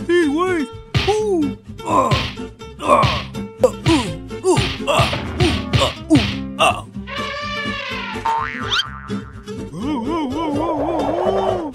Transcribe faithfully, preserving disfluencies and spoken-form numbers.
Hey, wait! Ooh! Ah! Ah! Uh, ooh! Ooh! Ah! Ooh! Ah! Ooh! Ah! Whoa, whoa, whoa, whoa, whoa, whoa!